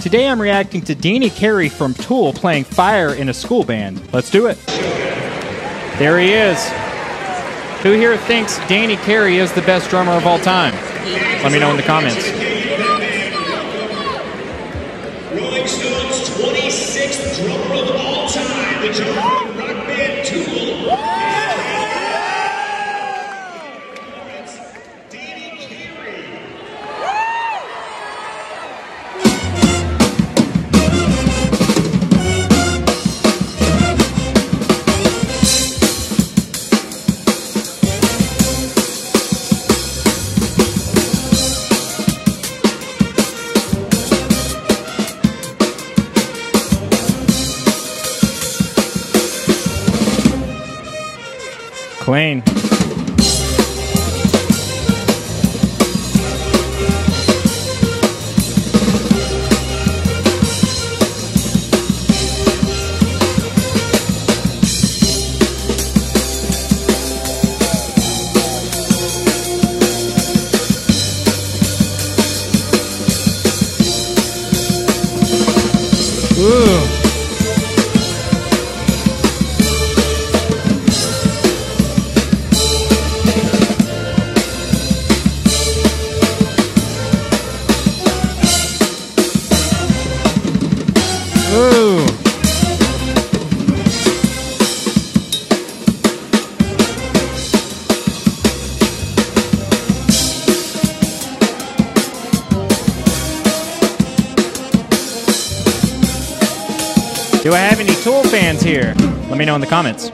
Today I'm reacting to CAREY from Tool playing Fire in a school band. Let's do it. There he is. Who here thinks CAREY is the best drummer of all time? Let me know in the comments. Rolling Stones' 26th drummer of all time, the drummer from rock band Tool. Clean. Ooh. Ooh. Do I have any Tool fans here? Let me know in the comments.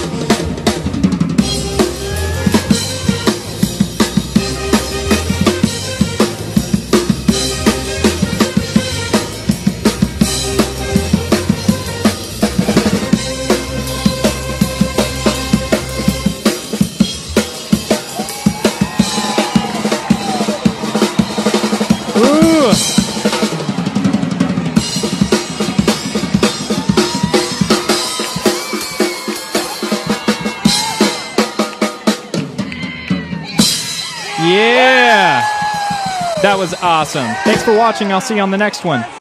Ooh. Yeah, that was awesome. Thanks for watching. I'll see you on the next one.